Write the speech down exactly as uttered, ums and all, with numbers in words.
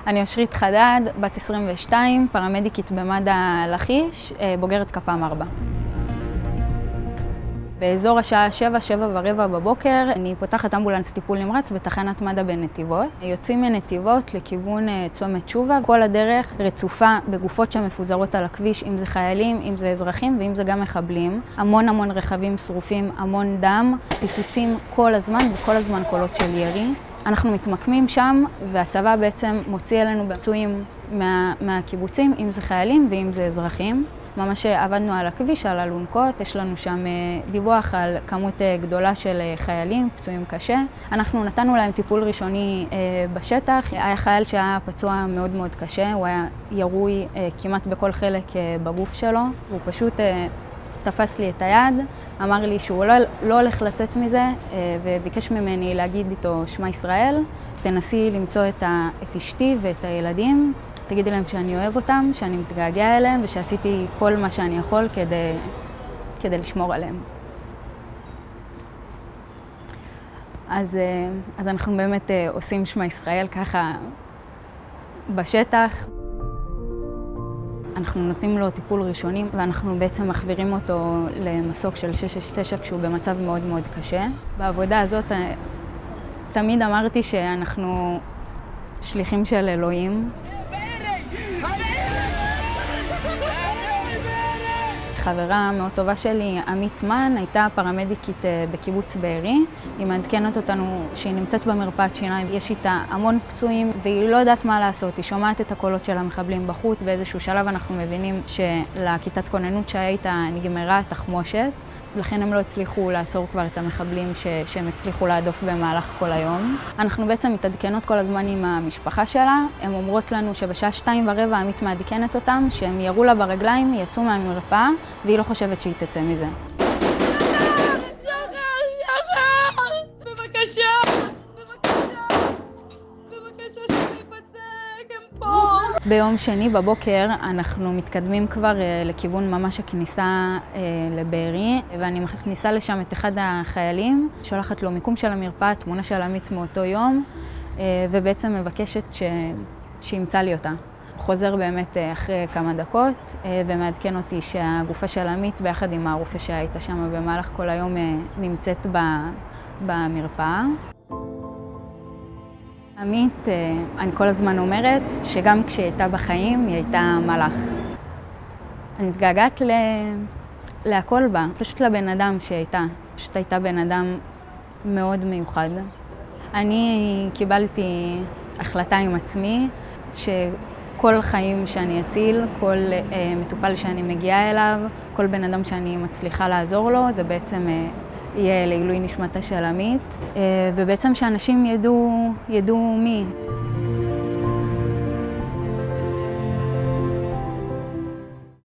אני אושרית חדד, בת עשרים ושתיים, פרמדיקית במד"א לכיש, בוגרת כפ"ם ארבע. באזור השעה שבע, שבע ורבע בבוקר, אני פותחת אמבולנס טיפול נמרץ בתחנת מד"א בנתיבות. יוצאים מנתיבות לכיוון צומת תשובה. כל הדרך רצופה בגופות שמפוזרות על הכביש, אם זה חיילים, אם זה אזרחים ואם זה גם מחבלים. המון המון רכבים שרופים, המון דם, פיצוצים כל הזמן וכל הזמן קולות של ירי. אנחנו מתמקמים שם והצבא בעצם מוציא אלינו פצועים מה, מהקיבוצים, אם זה חיילים ואם זה אזרחים. ממש עבדנו על הכביש, על אלונקות, יש לנו שם דיווח על כמות גדולה של חיילים, פצועים קשה. אנחנו נתנו להם טיפול ראשוני בשטח. היה חייל שהיה פצוע מאוד מאוד קשה, הוא היה ירוי כמעט בכל חלק בגוף שלו, והוא פשוט תפס לי את היד, אמר לי שהוא לא, לא הולך לצאת מזה, וביקש ממני להגיד איתו שמע ישראל, תנסי למצוא את, ה, את אשתי ואת הילדים, תגידי להם שאני אוהב אותם, שאני מתגעגע אליהם ושעשיתי כל מה שאני יכול כדי, כדי לשמור עליהם. אז, אז אנחנו באמת עושים שמע ישראל ככה בשטח. אנחנו נותנים לו טיפול ראשוני ואנחנו בעצם מחבירים אותו למסוק של שש שש תשע כשהוא במצב מאוד מאוד קשה. בעבודה הזאת תמיד אמרתי שאנחנו שליחים של אלוהים. חברה מאוד טובה שלי, עמית מן, הייתה פרמדיקית בקיבוץ בארי. היא מעדכנת אותנו שהיא נמצאת במרפאת שיניים, יש איתה המון פצועים והיא לא יודעת מה לעשות. היא שומעת את הקולות של המחבלים בחוץ, באיזשהו שלב אנחנו מבינים שלכיתת כוננות שהיה איתה נגמרה התחמושת, ולכן הם לא הצליחו לעצור כבר את המחבלים ש... שהם הצליחו להדוף במהלך כל היום. אנחנו בעצם מתעדכנות כל הזמן עם המשפחה שלה. הן אומרות לנו שבשעה שתיים ורבע עמית מעדכנת אותם, שהם ירו לה ברגליים, יצאו מהמרפאה, והיא לא חושבת שהיא תצא מזה. ביום שני בבוקר אנחנו מתקדמים כבר לכיוון ממש הכניסה לבארי, ואני מכניסה לשם את אחד החיילים, שולחת לו מיקום של המרפאה, תמונה של עמית מאותו יום, ובעצם מבקשת ש... שימצא לי אותה. חוזר באמת אחרי כמה דקות ומעדכן אותי שהגופה של עמית ביחד עם הרופא שהייתה שם במהלך כל היום נמצאת במרפאה. עמית, אני כל הזמן אומרת שגם כשהיא הייתה בחיים, היא הייתה מלאך. אני מתגעגעת ל... להכל בה, פשוט לבן אדם שהייתה. פשוט הייתה בן אדם מאוד מיוחד. אני קיבלתי החלטה עם עצמי שכל חיים שאני אציל, כל מטופל שאני מגיעה אליו, כל בן אדם שאני מצליחה לעזור לו, זה בעצם יהיה לעילוי נשמתה של עמית, ובעצם שאנשים ידעו, ידעו מי.